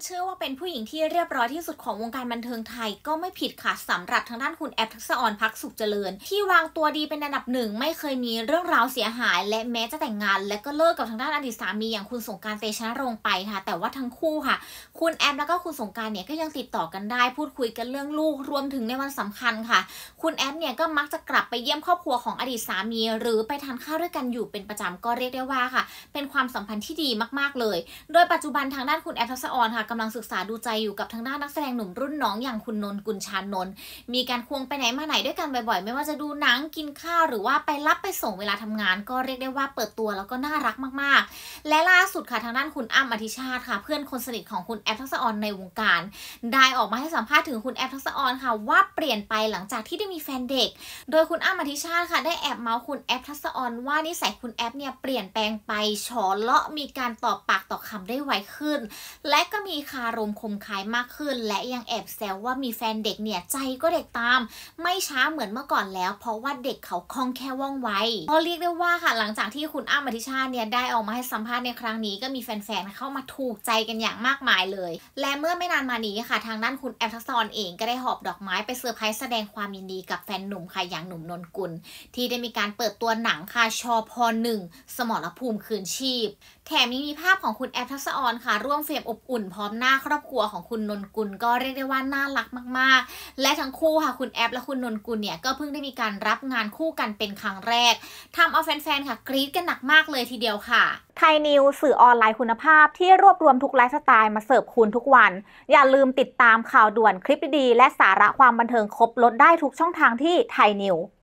ชื่อว่าเป็นผู้หญิงที่เรียบร้อยที่สุดของวงการบันเทิงไทยก็ไม่ผิดค่ะสำหรับทางด้านคุณแอฟทักษะออนภักดิ์สุขเจริญที่วางตัวดีเป็นอันดับหนึ่งไม่เคยมีเรื่องราวเสียหายและแม้จะแต่งงานและก็เลิกกับทางด้านอดีตสามีอย่างคุณสงกรานต์ เตชะรงค์ไปค่ะแต่ว่าทั้งคู่ค่ะคุณแอฟแล้วก็คุณสงกรานต์เนี่ยก็ยังติดต่อกันได้พูดคุยกันเรื่องลูกรวมถึงในวันสำคัญค่ะคุณแอฟเนี่ยก็มักจะกลับไปเยี่ยมครอบครัวของอดีตสามีหรือไปทานข้าวด้วยกันอยู่เป็นประจำก็เรียกได้ว่าค่ะเป็นความสัมพันธ์ที่ดีมากๆเลยโดยปัจจุบันทางด้านคุณแอฟทักษะออนค่ะกำลังศึกษาดูใจอยู่กับทางด้านนักแสดงหนุ่มรุ่นน้องอย่างคุณนนท์ กุลชานนท์มีการควงไปไหนมาไหนด้วยกันบ่อยๆไม่ว่าจะดูหนังกินข้าวหรือว่าไปรับไปส่งเวลาทำงานก็เรียกได้ว่าเปิดตัวแล้วก็น่ารักมากๆและล่าสุดค่ะทางด้านคุณอ้ำอธิชาติค่ะเพื่อนคนสนิทของคุณแอฟทักษะออนในวงการได้ออกมาให้สัมภาษณ์ถึงคุณแอฟทักษะออนค่ะว่าเปลี่ยนไปหลังจากที่ได้มีแฟนเด็กโดยคุณอ้ำอธิชาติค่ะได้แอบเมาส์คุณแอฟทักษะออนว่านิสัยคุณแอฟเนี่ยเปลี่ยนแปลงไปฉอเลาะมีการตอบปากต่อคำได้ไวขึ้นและก็มีคารมคมคายมากขึ้นและยังแอบแซวว่ามีแฟนเด็กเนี่ยใจก็เด็กตามไม่ช้าเหมือนเมื่อก่อนแล้วเพราะว่าเด็กเขาคล่องแคล่วว่องไวก็เรียกได้ว่าค่ะหลังจากที่คุณอ้ำอธิชาติเนี่ยได้ออกมาให้สัมภาษณ์ในครั้งนี้ก็มีแฟนๆเข้ามาถูกใจกันอย่างมากมายเลยและเมื่อไม่นานมานี้ค่ะทางด้านคุณแอฟทักษะออนเองก็ได้หอบดอกไม้ไปเซอร์ไพรส์แสดงความยินดีกับแฟนหนุ่มค่ะอย่างหนุ่มนนกุลที่ได้มีการเปิดตัวหนังค่ะชพ.1 สมรภูมิคืนชีพแถมยังมีภาพของคุณแอฟทักษะออนค่ะร่วมเฟรมอบอุ่นพร้อมหน้าครอบครัวของคุณนนกุลก็เรียกได้ว่าน่ารักมากๆและทั้งคู่ค่ะคุณแอฟและคุณนนกุลเนี่ยก็เพิ่งได้มีการรับงานคู่กันเป็นครั้งแรกทำเอาแฟนๆค่ะกรี๊ดกันหนักมากเลยทีเดียวค่ะไทยนิวสื่อออนไลน์คุณภาพที่รวบรวมทุกไลฟ์สไตล์มาเสิร์ฟคุณทุกวันอย่าลืมติดตามข่าวด่วนคลิปดีๆและสาระความบันเทิงครบลดได้ทุกช่องทางที่ไทยนิว